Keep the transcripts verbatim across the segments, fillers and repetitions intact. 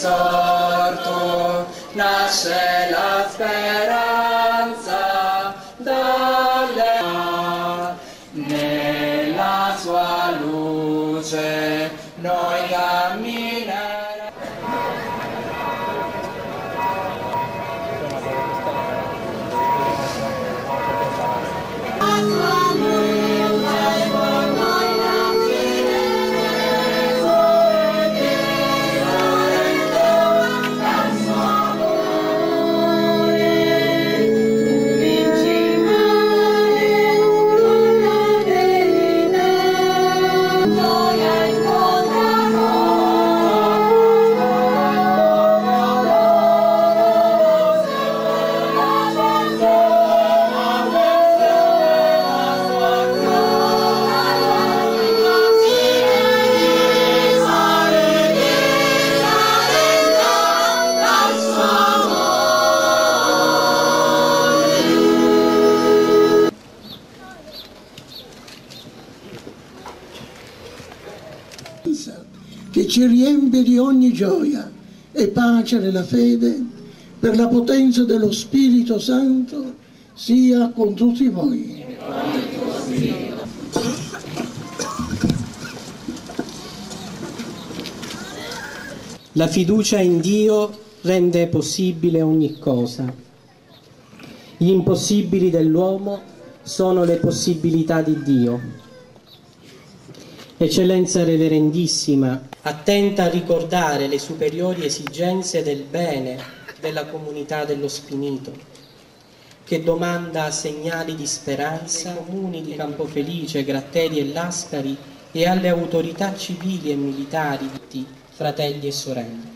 risorto, nasce la speranza dalle nella sua luce noi cammineremo. Che ci riempie di ogni gioia e pace nella fede, per la potenza dello Spirito Santo, sia con tutti voi. La fiducia in Dio rende possibile ogni cosa. Gli impossibili dell'uomo sono le possibilità di Dio. Eccellenza Reverendissima, attenta a ricordare le superiori esigenze del bene della comunità dello Spinito, che domanda segnali di speranza ai comuni di Campofelice, Gratteri e Lascari e alle autorità civili e militari, fratelli e sorelle.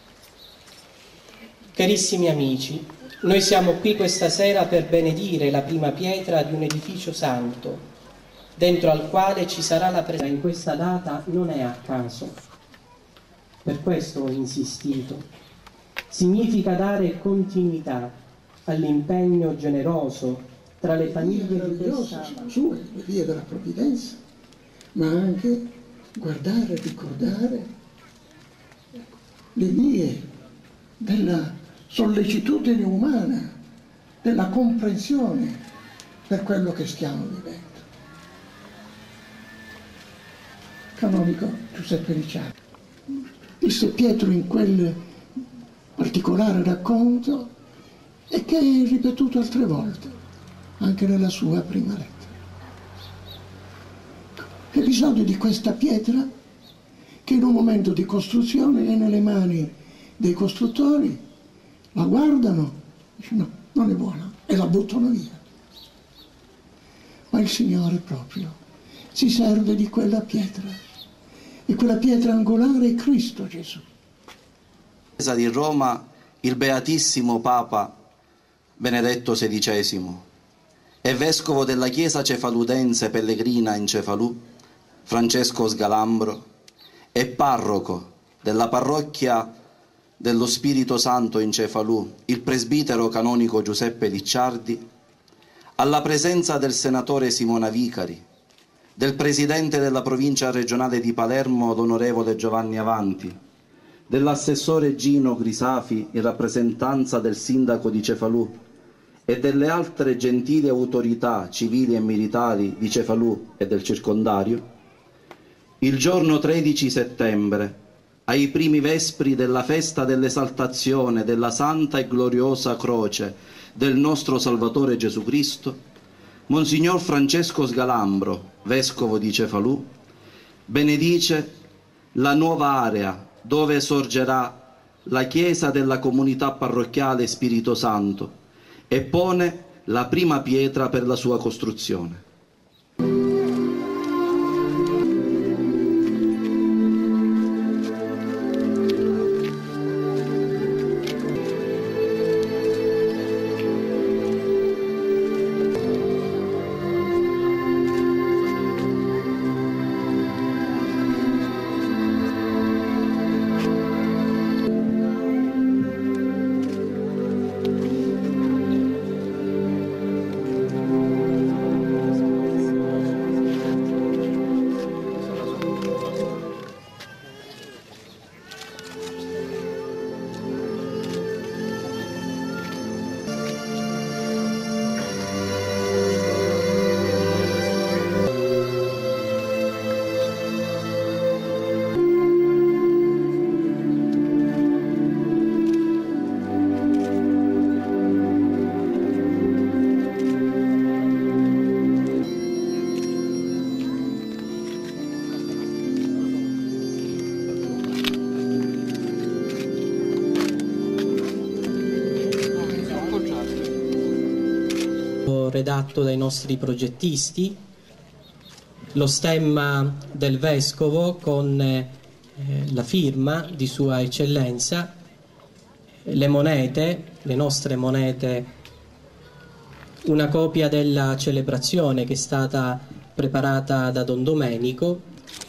Carissimi amici, noi siamo qui questa sera per benedire la prima pietra di un edificio santo, dentro al quale ci sarà la presenza. In questa data non è a caso, per questo ho insistito. Significa dare continuità all'impegno generoso tra le famiglie di questa sue, le vie della provvidenza, ma anche guardare e ricordare le vie della sollecitudine umana, della comprensione per quello che stiamo vivendo. Canonico Giuseppe Ricciardi disse Pietro in quel particolare racconto e che è ripetuto altre volte anche nella sua prima lettera. L'episodio di questa pietra che in un momento di costruzione è nelle mani dei costruttori, la guardano e dicono no, non è buona, e la buttano via. Ma il Signore proprio si serve di quella pietra, e quella pietra angolare è Cristo Gesù. Chiesa di Roma, il Beatissimo Papa Benedetto sedicesimo e Vescovo della Chiesa Cefaludense Pellegrina in Cefalù, Francesco Sgalambro, e Parroco della Parrocchia dello Spirito Santo in Cefalù, il Presbitero Canonico Giuseppe Licciardi, alla presenza del Senatore Simona Vicari, del Presidente della Provincia regionale di Palermo, l'Onorevole Giovanni Avanti, dell'Assessore Gino Grisafi in rappresentanza del Sindaco di Cefalù e delle altre gentili autorità civili e militari di Cefalù e del circondario, il giorno tredici settembre, ai primi vespri della festa dell'esaltazione della Santa e Gloriosa Croce del nostro Salvatore Gesù Cristo, Monsignor Francesco Sgalambro, Vescovo di Cefalù, benedice la nuova area dove sorgerà la Chiesa della Comunità Parrocchiale Spirito Santo e pone la prima pietra per la sua costruzione. redatto dai nostri progettisti, lo stemma del Vescovo con eh, la firma di Sua Eccellenza, le monete, le nostre monete, una copia della celebrazione che è stata preparata da Don Domenico,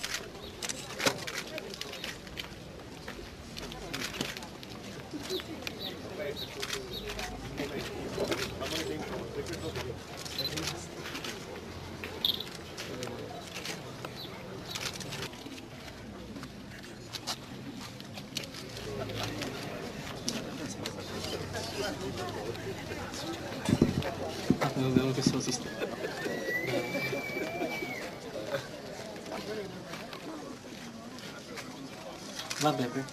Abbiamo questo sistema. Va bene.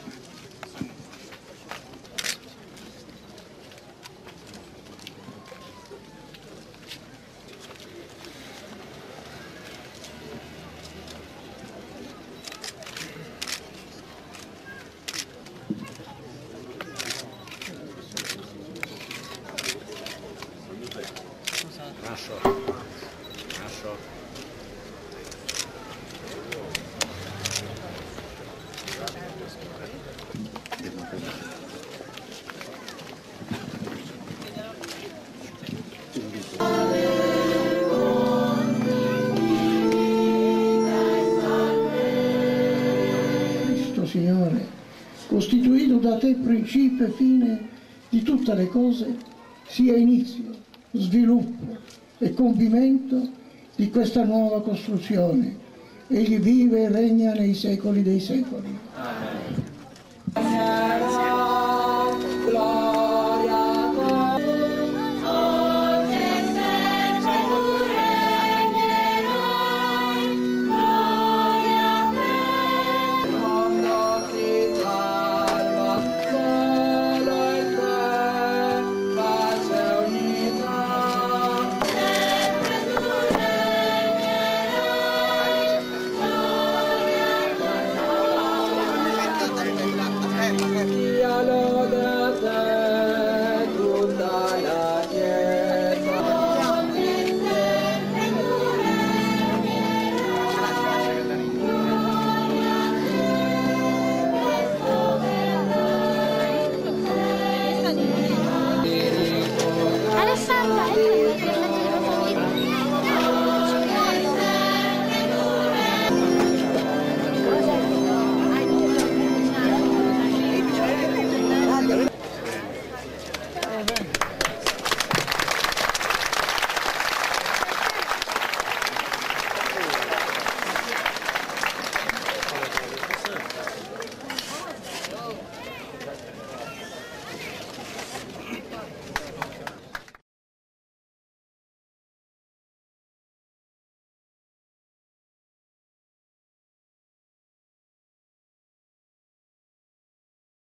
Cristo Signore, costituito da te principio e fine di tutte le cose, sia inizio, sviluppo e compimento di questa nuova costruzione. Egli vive e regna nei secoli dei secoli. Amen.